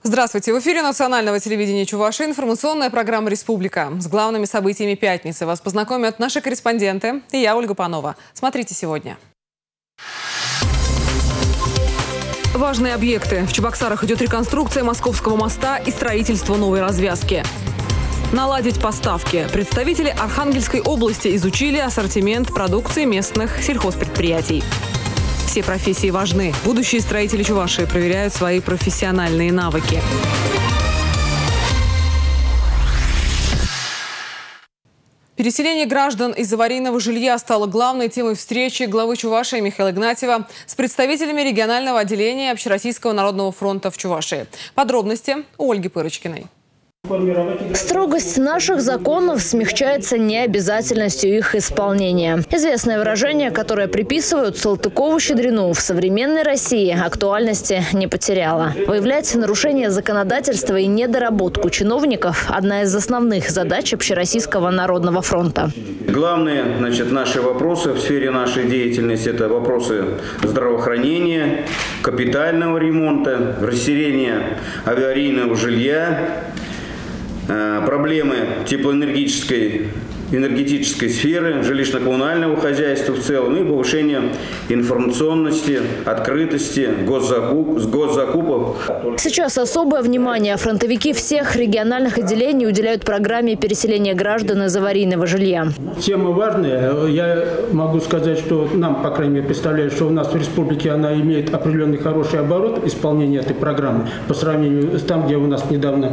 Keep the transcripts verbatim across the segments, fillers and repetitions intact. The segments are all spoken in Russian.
Здравствуйте! В эфире национального телевидения Чувашии информационная программа «Республика». С главными событиями пятницы вас познакомят наши корреспонденты и я, Ольга Панова. Смотрите сегодня. Важные объекты. В Чебоксарах идет реконструкция Московского моста и строительство новой развязки. Наладить поставки. Представители Архангельской области изучили ассортимент продукции местных сельхозпредприятий. Все профессии важны. Будущие строители Чувашии проверяют свои профессиональные навыки. Переселение граждан из аварийного жилья стало главной темой встречи главы Чувашии Михаила Игнатьева с представителями регионального отделения Общероссийского народного фронта в Чувашии. Подробности у Ольги Пырочкиной. Строгость наших законов смягчается необязательностью их исполнения. Известное выражение, которое приписывают Салтыкову-Щедрину, в современной России актуальности не потеряло. Выявлять нарушение законодательства и недоработку чиновников – одна из основных задач Общероссийского народного фронта. Главные, значит, наши вопросы в сфере нашей деятельности – это вопросы здравоохранения, капитального ремонта, расселения аварийного жилья, проблемы теплоэнергетической энергетической сферы, жилищно-коммунального хозяйства в целом и повышение информационности, открытости госзакуп, госзакупок. Сейчас особое внимание фронтовики всех региональных отделений уделяют программе переселения граждан из аварийного жилья. Тема важная. Я могу сказать, что нам, по крайней мере, представляют, что у нас в республике она имеет определенный хороший оборот исполнения этой программы по сравнению с там, где у нас недавно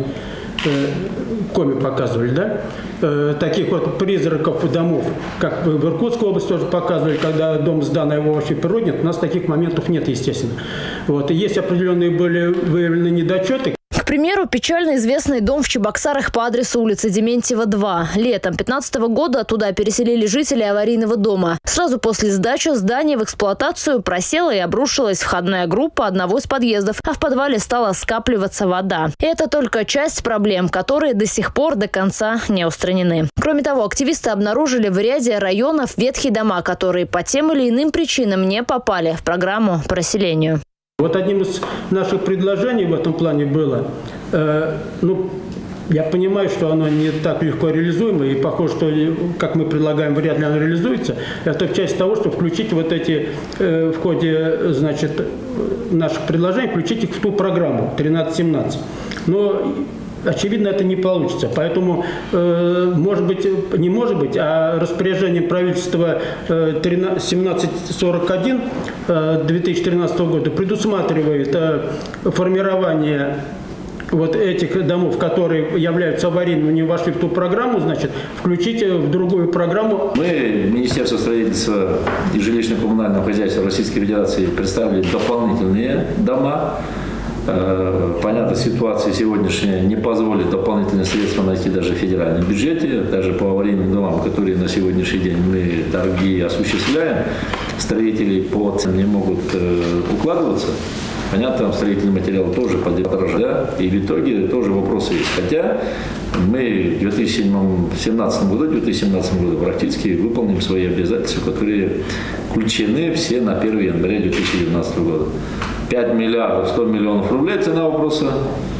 Коми показывали, да? Э, таких вот призраков домов, как в Иркутской области тоже показывали, когда дом сдан, а его вообще природе нет, у нас таких моментов нет, естественно. Вот. И есть определенные были выявлены недочеты. К примеру, печально известный дом в Чебоксарах по адресу улицы Дементьева, два. Летом две тысячи пятнадцатого года туда переселили жители аварийного дома. Сразу после сдачи здания в эксплуатацию просела и обрушилась входная группа одного из подъездов, а в подвале стала скапливаться вода. И это только часть проблем, которые до сих пор до конца не устранены. Кроме того, активисты обнаружили в ряде районов ветхие дома, которые по тем или иным причинам не попали в программу по расселению. Вот одним из наших предложений в этом плане было, э, ну, я понимаю, что оно не так легко реализуемо, и похоже, что, как мы предлагаем, вряд ли оно реализуется. Это в части того, что включить вот эти, э, в ходе, значит, наших предложений, включить их в ту программу тринадцать семнадцать. Но очевидно, это не получится. Поэтому, э, может быть, не может быть, а распоряжение правительства э, семнадцать сорок один э, две тысячи тринадцатого года предусматривает э, формирование вот этих домов, которые являются аварийными, не вошли в ту программу, значит, включить в другую программу. Мы, Министерство строительства и жилищно-коммунального хозяйства Российской Федерации, представили дополнительные дома. Понятно, ситуация сегодняшняя не позволит дополнительные средства найти даже в федеральном бюджете, даже по аварийным домам, которые на сегодняшний день мы торги осуществляем, строители по ценам не могут укладываться. Понятно, там строительный материал тоже подорожает, да? И в итоге тоже вопросы есть. Хотя мы в две тысячи семнадцатом году, две тысячи семнадцатом году практически выполним свои обязательства, которые включены все на первое января две тысячи девятнадцатого года. пять миллиардов сто миллионов рублей цена вопроса,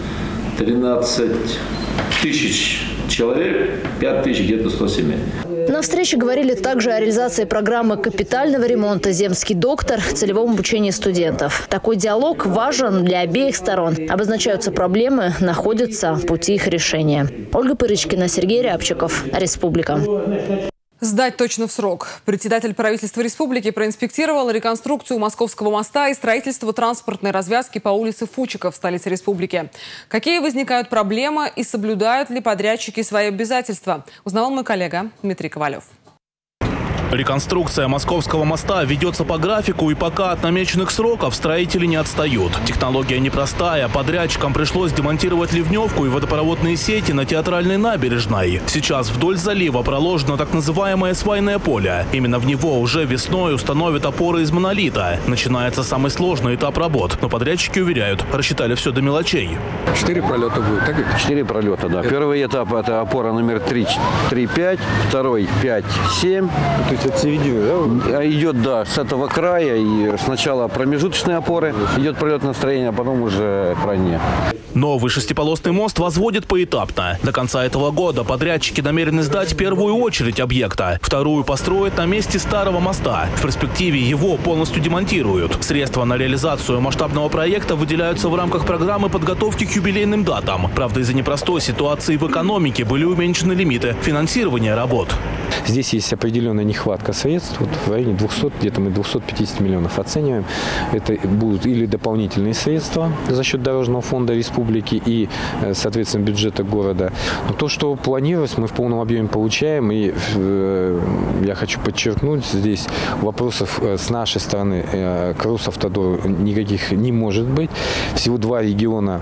тринадцать тысяч человек, пять тысяч где-то сто семей. На встрече говорили также о реализации программы капитального ремонта «Земский доктор», целевом обучении студентов. Такой диалог важен для обеих сторон. Обозначаются проблемы, находятся пути их решения. Ольга Пырочкина, Сергей Рябчиков, Республика. Сдать точно в срок. Председатель правительства республики проинспектировал реконструкцию Московского моста и строительство транспортной развязки по улице Фучика в столице республики. Какие возникают проблемы и соблюдают ли подрядчики свои обязательства, узнавал мой коллега Дмитрий Ковалев. Реконструкция Московского моста ведется по графику, и пока от намеченных сроков строители не отстают. Технология непростая. Подрядчикам пришлось демонтировать ливневку и водопроводные сети на Театральной набережной. Сейчас вдоль залива проложено так называемое свайное поле. Именно в него уже весной установят опоры из монолита. Начинается самый сложный этап работ. Но подрядчики уверяют, рассчитали все до мелочей. Четыре пролета будет, так? Четыре пролета, да. Первый этап – это опора номер три, три, пять, второй – пять, семь. есть от середины, да? Идет, да, с этого края, и сначала промежуточные опоры, идет пролетное строение, а потом уже крайние. Новый шестиполосный мост возводят поэтапно. До конца этого года подрядчики намерены сдать первую очередь объекта. Вторую построят на месте старого моста. В перспективе его полностью демонтируют. Средства на реализацию масштабного проекта выделяются в рамках программы подготовки к юбилейным датам. Правда, из-за непростой ситуации в экономике были уменьшены лимиты финансирования работ. Здесь есть определенная нехватка средств. Вот в районе двухсот, где-то мы двухсот пятидесяти миллионов оцениваем. Это будут или дополнительные средства за счет Дорожного фонда республики и, соответственно, бюджета города. Но то, что планировалось, мы в полном объеме получаем. И э, я хочу подчеркнуть, здесь вопросов с нашей стороны э, к Росавтодору никаких не может быть. Всего два региона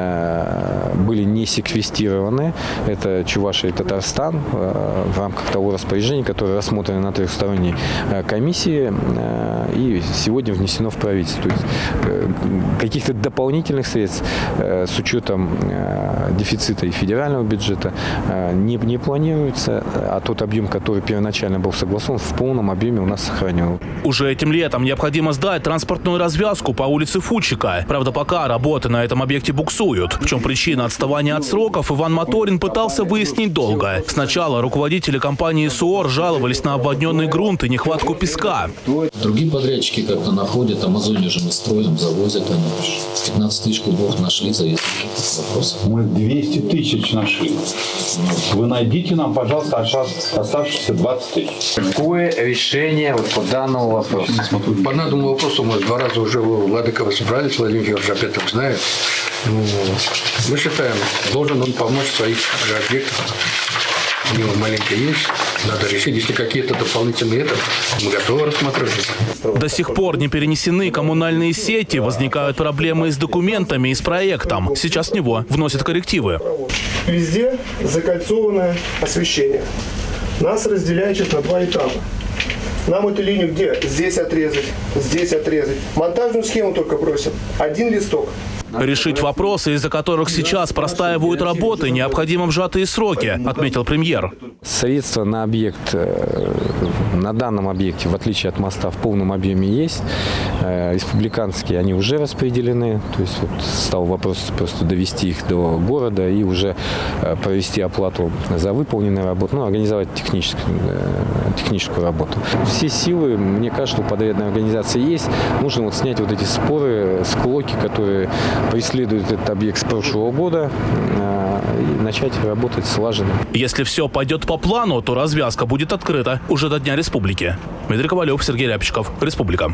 э, были не секвестированы. Это Чувашия и Татарстан э, в рамках того распоряжения, которое рассмотрено на трехсторонней э, комиссии э, и сегодня внесено в правительство. То есть э, каких-то дополнительных средств э, с учетом э, дефицита и федерального бюджета э, не, не планируется, а тот объем, который первоначально был согласован, в полном объеме у нас сохранен. Уже этим летом необходимо сдать транспортную развязку по улице Фудчика. Правда, пока работы на этом объекте буксуют. В чем причина отставания от сроков, Иван Моторин пытался выяснить долго. Сначала руководители компании СУОР жаловались на обводненный грунт и нехватку песка. Другие подрядчики как-то находят, Амазоне же мы строим, завозят они. пятнадцать тысяч кубов нашли за вопрос. Мы двести тысяч нашли. Вы найдите нам, пожалуйста, оставшиеся двадцать тысяч. Какое решение вот по данному вопросу? По данному вопросу мы два раза уже у Владыкова собрались, Владимир Георгиевич опять так знает. Ну, мы считаем, должен он помочь в своих объектах. У него маленько есть, надо решить, если какие-то дополнительные это, мы готовы рассмотреть. До сих пор не перенесены коммунальные сети, возникают проблемы с документами и с проектом. Сейчас в него вносят коррективы. Везде закольцованное освещение. Нас разделяет сейчас на два этапа. Нам эту линию где? Здесь отрезать, здесь отрезать. Монтажную схему только просим. Один листок. Решить вопросы, из-за которых сейчас простаивают работы, необходимо в сжатые сроки, отметил премьер. Средства на объект, на данном объекте, в отличие от моста, в полном объеме есть. Республиканские, они уже распределены. То есть вот стал вопрос просто довести их до города и уже провести оплату за выполненную работу, ну, организовать техническую, техническую работу. Все силы, мне кажется, у подрядной организации есть. Нужно вот снять вот эти споры, склоки, которые преследуют этот объект с прошлого года, и начать работать слаженно. Если все пойдет по плану, то развязка будет открыта уже до Дня Республики. Дмитрий Ковалев, Сергей Рябчиков, Республика.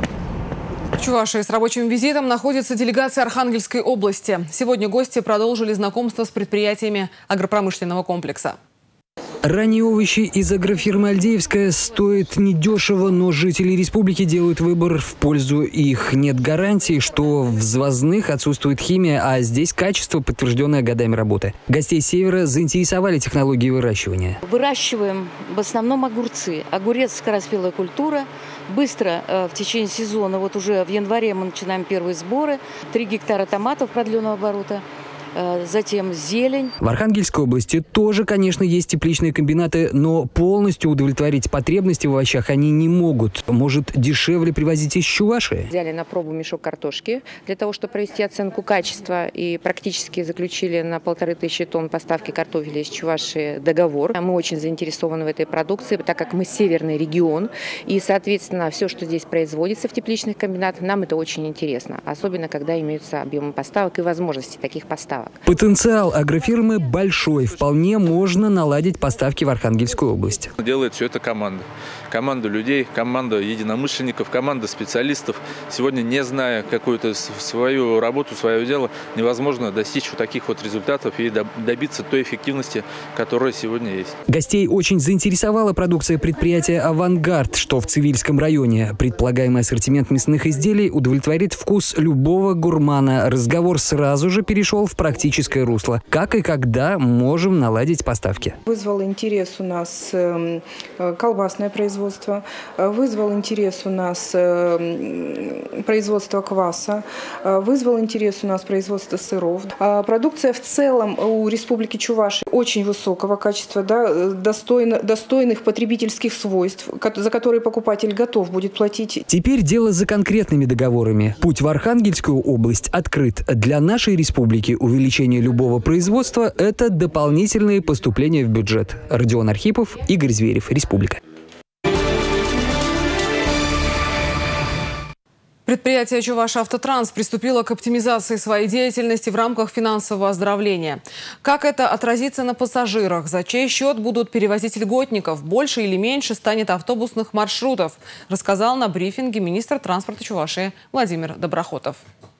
В Чувашии с рабочим визитом находится делегация Архангельской области. Сегодня гости продолжили знакомство с предприятиями агропромышленного комплекса. Ранние овощи из агрофирмы «Альдеевская» стоят недешево, но жители республики делают выбор в пользу их. Нет гарантии, что в взвозных отсутствует химия, а здесь качество, подтвержденное годами работы. Гостей севера заинтересовали технологии выращивания. Выращиваем в основном огурцы. Огурец – скороспелая культура. Быстро э, в течение сезона, вот уже в январе мы начинаем первые сборы. Три гектара томатов продленного оборота. Затем зелень. В Архангельской области тоже, конечно, есть тепличные комбинаты, но полностью удовлетворить потребности в овощах они не могут. Может, дешевле привозить из Чувашии? Взяли на пробу мешок картошки для того, чтобы провести оценку качества, и практически заключили на полторы тысячи тонн поставки картофеля из Чувашии договор. Мы очень заинтересованы в этой продукции, так как мы северный регион, и, соответственно, все, что здесь производится в тепличных комбинатах, нам это очень интересно, особенно когда имеются объемы поставок и возможности таких поставок. Потенциал агрофирмы большой. Вполне можно наладить поставки в Архангельскую область. Делает все это команда. Команда людей, команда единомышленников, команда специалистов. Сегодня, не зная какую-то свою работу, свое дело, невозможно достичь вот таких вот результатов и добиться той эффективности, которая сегодня есть. Гостей очень заинтересовала продукция предприятия «Авангард», что в Цивильском районе. Предполагаемый ассортимент мясных изделий удовлетворит вкус любого гурмана. Разговор сразу же перешел в процесс практическое русло. Как и когда можем наладить поставки? Вызвал интерес у нас колбасное производство, вызвал интерес у нас производство кваса, вызвал интерес у нас производство сыров. Продукция в целом у Республики Чувашия очень высокого качества, да, достойно, достойных потребительских свойств, за которые покупатель готов будет платить. Теперь дело за конкретными договорами. Путь в Архангельскую область открыт. Для нашей республики увеличение любого производства – это дополнительные поступления в бюджет. Родион Архипов, Игорь Зверев, Республика. Предприятие «Чувашавтотранс» приступило к оптимизации своей деятельности в рамках финансового оздоровления. Как это отразится на пассажирах? За чей счет будут перевозить льготников? Больше или меньше станет автобусных маршрутов? Рассказал на брифинге министр транспорта Чувашии Владимир Доброхотов.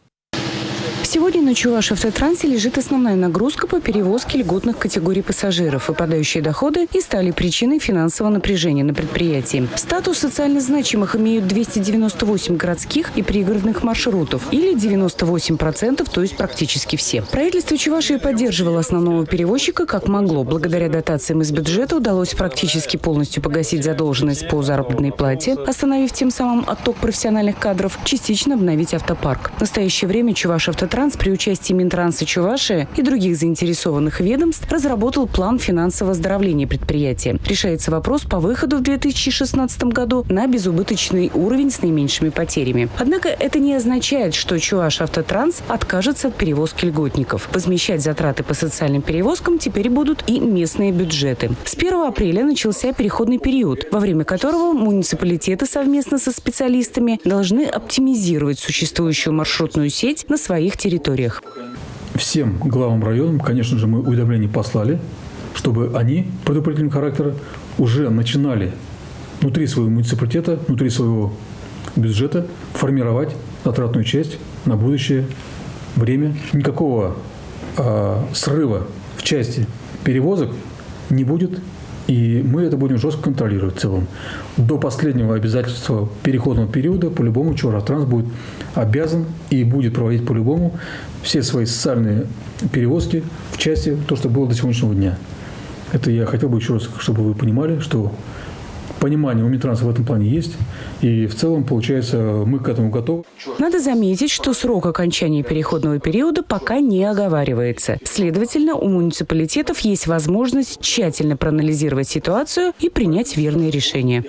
Сегодня на Чувашавтотрансе лежит основная нагрузка по перевозке льготных категорий пассажиров. Выпадающие доходы и стали причиной финансового напряжения на предприятии. Статус социально значимых имеют двести девяносто восемь городских и пригородных маршрутов, или девяносто восемь процентов, то есть практически все. Правительство Чувашии поддерживало основного перевозчика как могло. Благодаря дотациям из бюджета удалось практически полностью погасить задолженность по заработной плате, остановив тем самым отток профессиональных кадров, частично обновить автопарк. В настоящее время Чувашавтотранс при участии Минтранса Чувашии и других заинтересованных ведомств разработал план финансового оздоровления предприятия. Решается вопрос по выходу в две тысячи шестнадцатом году на безубыточный уровень с наименьшими потерями. Однако это не означает, что Чувашавтотранс откажется от перевозки льготников. Возмещать затраты по социальным перевозкам теперь будут и местные бюджеты. С первого апреля начался переходный период, во время которого муниципалитеты совместно со специалистами должны оптимизировать существующую маршрутную сеть на своих территориях. территориях. Всем главам районам, конечно же, мы уведомления послали, чтобы они предупредительного характера уже начинали внутри своего муниципалитета, внутри своего бюджета формировать затратную часть на будущее время. Никакого э, срыва в части перевозок не будет, и мы это будем жестко контролировать в целом. До последнего обязательства переходного периода по-любому Чувашавтотранс будет обязан и будет проводить по-любому все свои социальные перевозки в части то, что было до сегодняшнего дня. Это я хотел бы еще раз, чтобы вы понимали, что понимание у Минтранса в этом плане есть. И в целом, получается, мы к этому готовы. Надо заметить, что срок окончания переходного периода пока не оговаривается. Следовательно, у муниципалитетов есть возможность тщательно проанализировать ситуацию и принять верные решения.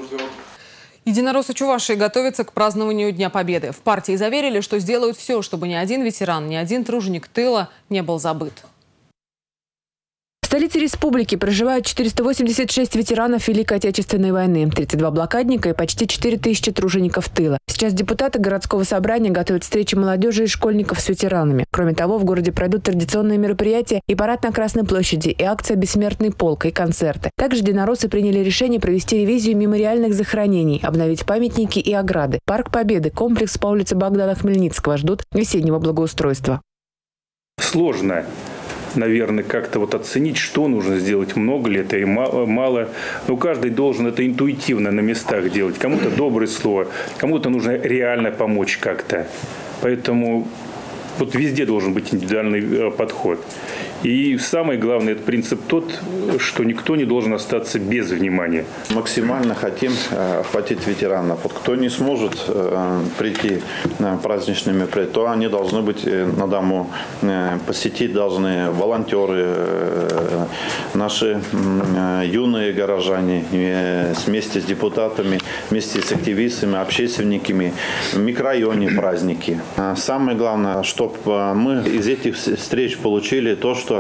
Единороссы Чувашии готовятся к празднованию Дня Победы. В партии заверили, что сделают все, чтобы ни один ветеран, ни один труженик тыла не был забыт. В столице республики проживают четыреста восемьдесят шесть ветеранов Великой Отечественной войны, тридцать два блокадника и почти четыре тысячи тружеников тыла. Сейчас депутаты городского собрания готовят встречи молодежи и школьников с ветеранами. Кроме того, в городе пройдут традиционные мероприятия и парад на Красной площади, и акция «Бессмертный полк», и концерты. Также единороссы приняли решение провести ревизию мемориальных захоронений, обновить памятники и ограды. Парк Победы, комплекс по улице Богдана Хмельницкого ждут весеннего благоустройства. Сложно, наверное, как-то вот оценить, что нужно сделать, много ли это и мало. Но каждый должен это интуитивно на местах делать. Кому-то доброе слово, кому-то нужно реально помочь как-то. Поэтому вот везде должен быть индивидуальный подход. И самое главное, это принцип тот, что никто не должен остаться без внимания. Максимально хотим охватить ветеранов. Вот кто не сможет прийти на праздничные мероприятия, то они должны быть на дому, посетить должны волонтеры, наши юные горожане вместе с депутатами, вместе с активистами, общественниками, в микрорайоне праздники. Самое главное, чтобы мы из этих встреч получили то, что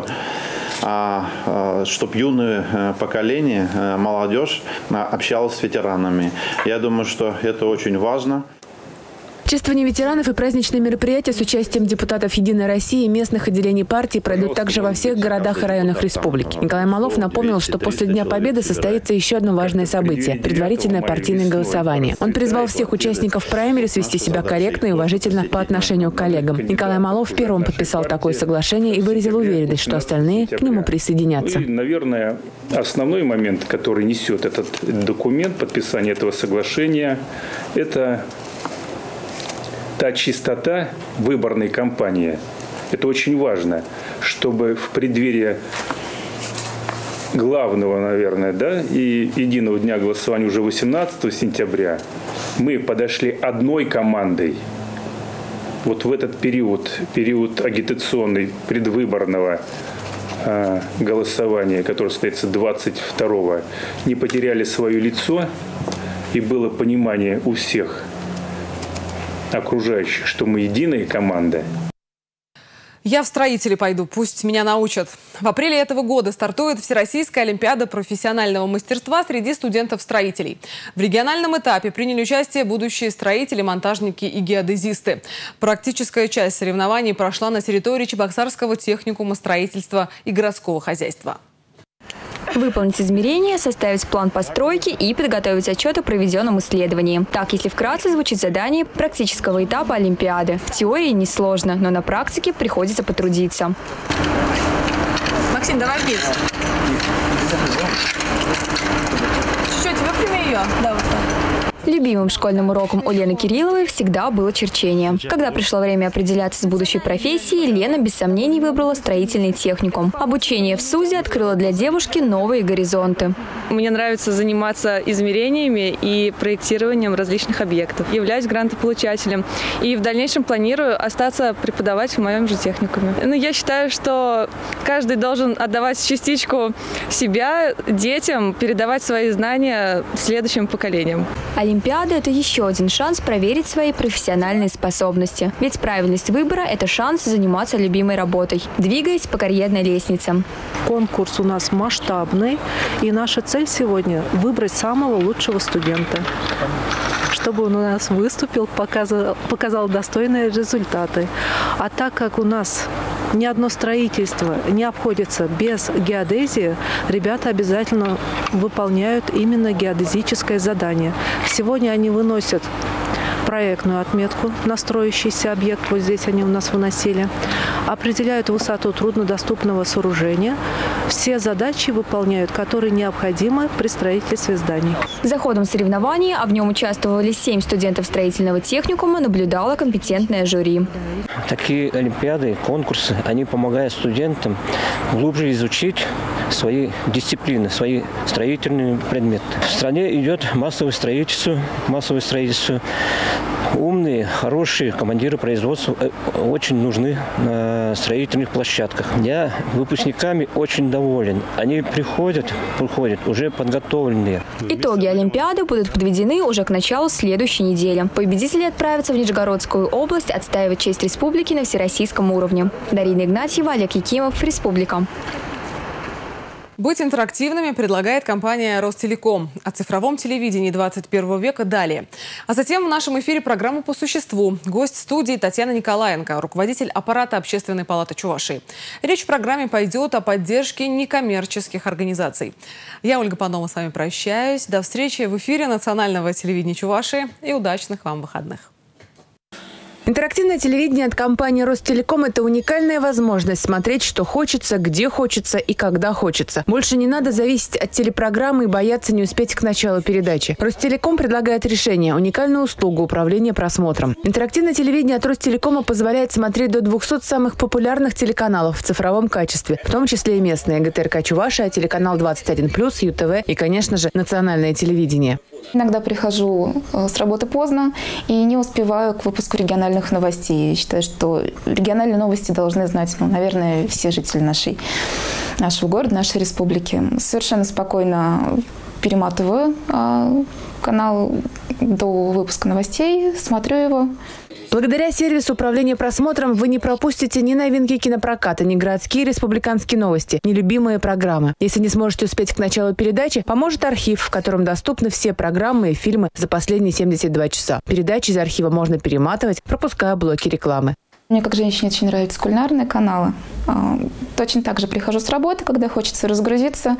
чтобы юное поколение, молодежь общалась с ветеранами. Я думаю, что это очень важно. Чествование ветеранов и праздничные мероприятия с участием депутатов «Единой России» и местных отделений партии пройдут также во всех городах и районах республики. Николай Малов напомнил, что после Дня Победы состоится еще одно важное событие – предварительное партийное голосование. Он призвал всех участников праймериз вести себя корректно и уважительно по отношению к коллегам. Николай Малов первым подписал такое соглашение и выразил уверенность, что остальные к нему присоединятся. И, наверное, основной момент, который несет этот документ, подписание этого соглашения, это та чистота выборной кампании. Это очень важно, чтобы в преддверии главного, наверное, да, и единого дня голосования уже восемнадцатого сентября мы подошли одной командой. Вот в этот период, период агитационный, предвыборного э, голосования, которое состоится двадцать второго, не потеряли свое лицо, и было понимание у всех окружающих, что мы единая команда. Я в строители пойду, пусть меня научат. В апреле этого года стартует Всероссийская олимпиада профессионального мастерства среди студентов-строителей. В региональном этапе приняли участие будущие строители, монтажники и геодезисты. Практическая часть соревнований прошла на территории Чебоксарского техникума строительства и городского хозяйства. Выполнить измерения, составить план постройки и подготовить отчет о проведенном исследовании. Так, если вкратце, звучит задание практического этапа Олимпиады. В теории несложно, но на практике приходится потрудиться. Максим, давай вниз. Чуть-чуть выпрями ее. Да, вот так. Любимым школьным уроком у Лены Кирилловой всегда было черчение. Когда пришло время определяться с будущей профессией, Лена без сомнений выбрала строительный техникум. Обучение в СУЗе открыло для девушки новые горизонты. Мне нравится заниматься измерениями и проектированием различных объектов. Являюсь грантополучателем и в дальнейшем планирую остаться преподавать в моем же техникуме. Но я считаю, что каждый должен отдавать частичку себя детям, передавать свои знания следующим поколениям. Олимпиада – это еще один шанс проверить свои профессиональные способности. Ведь правильность выбора – это шанс заниматься любимой работой, двигаясь по карьерной лестнице. Конкурс у нас масштабный, и наша цель сегодня – выбрать самого лучшего студента, чтобы он у нас выступил, показал, показал достойные результаты. А так как у нас ни одно строительство не обходится без геодезии, ребята обязательно выполняют именно геодезическое задание. Сегодня они выносят проектную отметку на строящийся объект, вот здесь они у нас выносили, определяют высоту труднодоступного сооружения, все задачи выполняют, которые необходимы при строительстве зданий. За ходом соревнований, а в нем участвовали семь студентов строительного техникума, наблюдало компетентное жюри. Такие олимпиады, конкурсы, они помогают студентам глубже изучить свои дисциплины, свои строительные предметы. В стране идет массовое строительство, массовое строительство. Умные, хорошие командиры производства очень нужны на строительных площадках. Я выпускниками очень доволен. Они приходят, приходят уже подготовленные. Итоги Олимпиады будут подведены уже к началу следующей недели. Победители отправятся в Нижегородскую область отстаивать честь республики на всероссийском уровне. Дарина Игнатьева, Олег Якимов, Республика. Быть интерактивными предлагает компания «Ростелеком». О цифровом телевидении двадцать первого века далее. А затем в нашем эфире программа «По существу». Гость студии Татьяна Николаенко, руководитель аппарата Общественной палаты Чувашии. Речь в программе пойдет о поддержке некоммерческих организаций. Я, Ольга Панова, с вами прощаюсь. До встречи в эфире национального телевидения Чувашии и удачных вам выходных. Интерактивное телевидение от компании «Ростелеком» – это уникальная возможность смотреть, что хочется, где хочется и когда хочется. Больше не надо зависеть от телепрограммы и бояться не успеть к началу передачи. «Ростелеком» предлагает решение – уникальную услугу управления просмотром. Интерактивное телевидение от «Ростелекома» позволяет смотреть до двухсот самых популярных телеканалов в цифровом качестве, в том числе и местные – ГТРК Чувашия, телеканал двадцать один плюс, ЮТВ и, конечно же, национальное телевидение. Иногда прихожу с работы поздно и не успеваю к выпуску региональных новостей. Я считаю, что региональные новости должны знать, ну, наверное, все жители нашей, нашего города, нашей республики. Совершенно спокойно перематываю э, канал до выпуска новостей, смотрю его. Благодаря сервису управления просмотром вы не пропустите ни новинки кинопроката, ни городские республиканские новости, ни любимые программы. Если не сможете успеть к началу передачи, поможет архив, в котором доступны все программы и фильмы за последние семьдесят два часа. Передачи из архива можно перематывать, пропуская блоки рекламы. Мне как женщине очень нравятся кулинарные каналы. Точно так же прихожу с работы, когда хочется разгрузиться.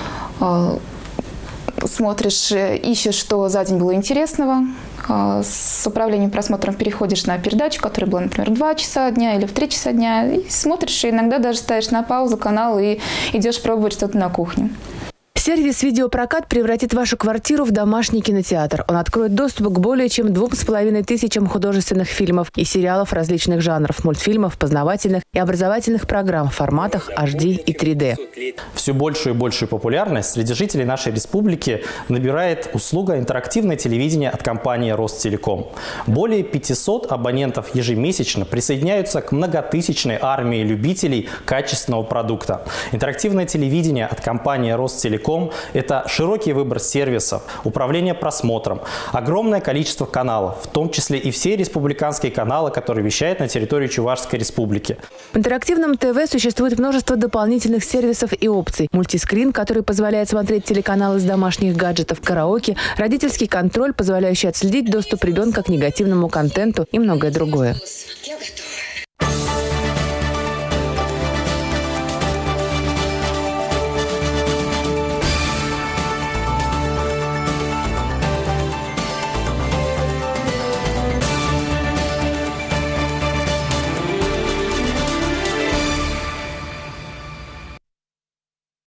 Смотришь, ищешь, что за день было интересного. С управлением просмотром переходишь на передачу, которая была, например, в два часа дня или в три часа дня. И смотришь, и иногда даже ставишь на паузу канал и идешь пробовать что-то на кухне. С Сервис «Видеопрокат» превратит вашу квартиру в домашний кинотеатр. Он откроет доступ к более чем двум с половиной тысячам художественных фильмов и сериалов различных жанров, мультфильмов, познавательных и образовательных программ в форматах эйч ди и три дэ. Все большую и большую популярность среди жителей нашей республики набирает услуга интерактивное телевидение от компании «Ростелеком». Более пятисот абонентов ежемесячно присоединяются к многотысячной армии любителей качественного продукта. Интерактивное телевидение от компании «Ростелеком» – это широкий выбор сервисов, управление просмотром, огромное количество каналов, в том числе и все республиканские каналы, которые вещают на территории Чувашской республики. В интерактивном ТВ существует множество дополнительных сервисов и опций. Мультискрин, который позволяет смотреть телеканалы с домашних гаджетов, караоке, родительский контроль, позволяющий отследить доступ ребенка к негативному контенту и многое другое.